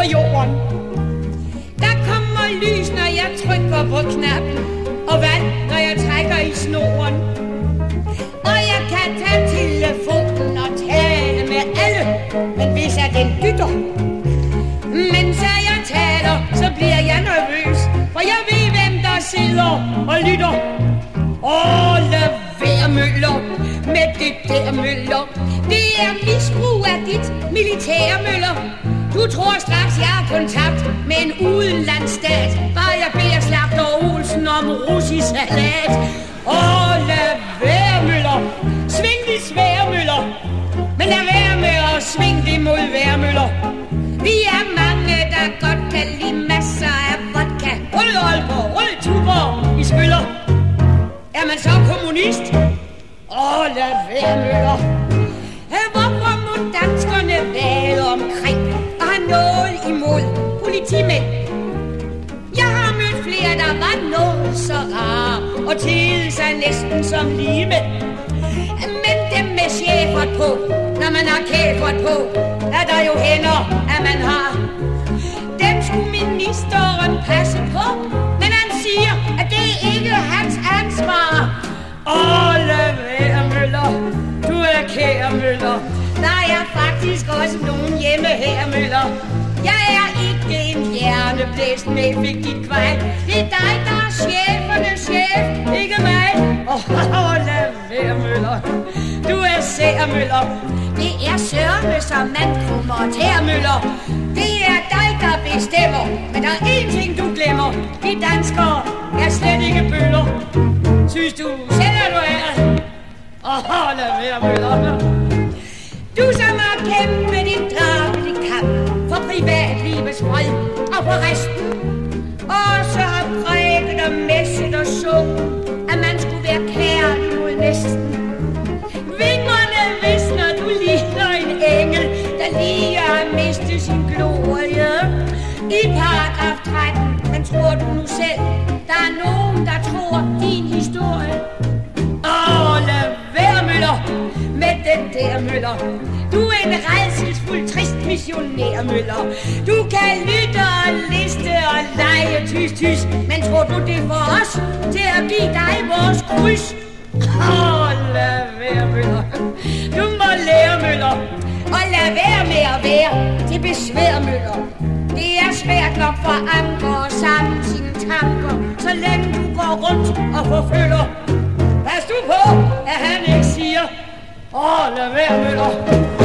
jorden. Der kommer lys, når jeg trykker på knappen, og vand, når jeg trækker i snoren. Og jeg kan tage telefonen og tale med alle, men hvis jeg den dytter, mens jeg taler, så bliver jeg nervøs, for jeg ved, hvem der sidder og lytter. Lad være, Møller, med det der, Møller. Det er misbrug af dit militære, Møller. Du tror straks, jeg har kontakt med en udenlandsstat, bare jeg beder Slagter Olsen om russisk salat. Lad være, Møller. Sving de svære, Møller. Men lad være med at svinge det mod værmøller. Vi er mange, der godt kan lide masser af vodka. Rød Aalborg, rød Tuborg i skyller. Er man så kommunist? Lad være, Møller. Hvorfor må danskerne vade omkring og har noget imod politimænd? Jeg har mødt flere, der var noget så rare og tede sig næsten som ligemænd. Men dem med schæfert på, når man har kæfert på, er der jo hænder, at man har. Dem skulle ministeren passe på, men han siger, at det ikke er hans ansvar. Lad være, Møller. Du er kære, Møller. Der er faktisk også nogen hjemme her, Møller. Jeg er ikke en hjerneblæst med effektivt kvej. Det er dig, der er chefernes chef, ikke mig. Lad være, Møller. Du er sær, Møller. Det er sørme, som man kommer til, Møller. Det er dig, der bestemmer. Men der er én ting, du glemmer. Vi danskere er slet ikke bøller. Synes du selv, at du er? Lad være, Møller. Du som har kæmpet din drabelige kamp for privatlivets fred og for resten. Og så har præget og messet og så, at man skulle være kærlig mod næsten. Vingerne visner, du ligner en engel, der lige har mistet sin glorie. I paragraf 13, men tror du nu selv, der er nogen, der tror din historie? Lad være, Møller, med den der, Møller. Du er en rædselsfuld, trist missionær, Møller. Du kan lytte og liste og lege tys, men tror du det for os til at give dig vores kryds? Lad være, Møller. Du må lære, Møller. Og lad være med at være til besvær, Møller. Det er svært nok for andre at samle sine tanker, så længe du går rundt og forfølger. Pas du på, at han ikke siger, lad være, Møller.